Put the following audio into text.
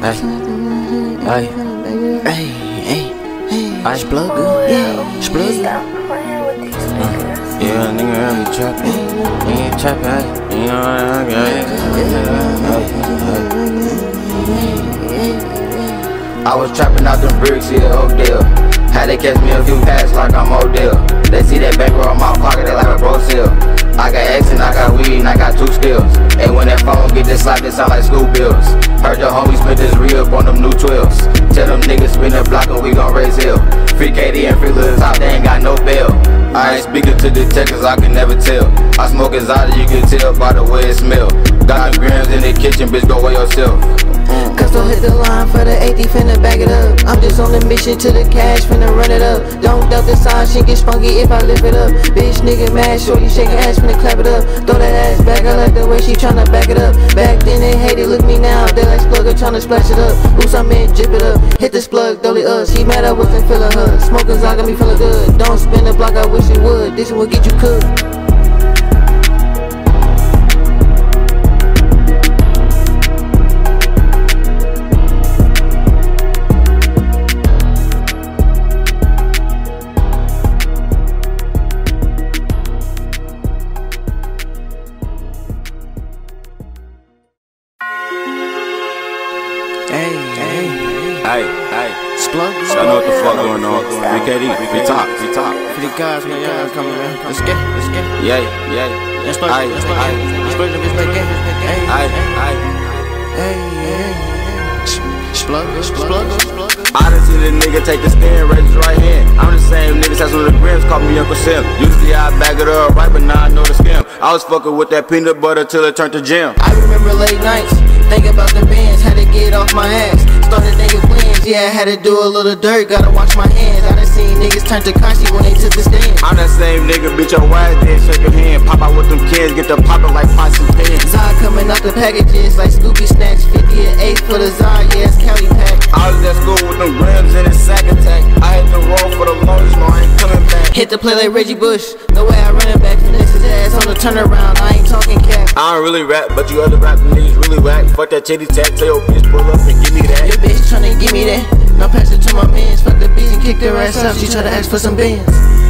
Hey, hey, hey, I splug good, yeah, splug. Yeah, nigga, I be trapping, nigga trapping, you know what I got. I was trapping out them bricks here, Oakdale. Had to catch me a few packs like I'm Odell. They see that bankroll in my pocket, they like a bro seal. I got X and I got weed and I got 2 skills. And when that phone get this slap, it sound like school bills. Heard your homies spent this re-up on them new 12s. Tell them niggas spin the block and we gon' raise hell. Free KD and free Lil Top, they ain't got no bail. I ain't speaking to detectives, I can never tell. I smoke exotic, you can tell by the way it smell. Got them grams in the kitchen, bitch, go weigh yourself. Cause don't hit the line for the 80, finna back it up. I'm just on the mission to the cash, finna run it up. Don't doubt the sign, shit get spunky if I lift it up. Bitch nigga mad, shorty shaking ass, finna clap it up. Throw that ass back, I like the way she tryna back it up. Back then they hated, look me now, they like Splugger tryna splash it up. Ooh, some man, drip it up, hit the splug, dolly us. She mad I wasn't feeling her, smoking I got me feeling good. Don't spin the block, I wish it would, this will get you cooked. Hey, Splug, I know what the fuck going on. Free KD, free top. for the guys, man, y'all coming, man. Let's get it. Yeah. Let's play the bitch back in. Splug. I done seen a nigga take the stand, raise his right hand. I'm the same niggas that's on the grams, call me Uncle Sim. Usually I back it up right, but now I know the scam. I was fucking with that peanut butter till it turned to jam. I remember late nights, thinking about the bands, had to get off my ass. Started thinking plans, yeah, I had to do a little dirt, gotta wash my hands. I done seen niggas turn to Kashi when they took the stand. I'm that same nigga, bitch, your ass dead, shake your hand. Pop out with them kids, get the poppin' like pots and pans. Zod coming out the packages like Scooby Snacks, 50 and 8 for the Zod, yeah, it's Cali pack. I was at school with them grams in a sack attack. I had to roll for the longest, no, I ain't coming back. Hit the play like Reggie Bush, the way I run it back, finesse his ass on the turnaround, I ain't talking cap. I don't really rap, but you other rapping niggas really whack. Fuck that chitty tat, tell your bitch pull up and give me that. Your bitch tryna give me that, now pass it to my mans. Fuck the beats and kick their ass up, she try to ask for some bands.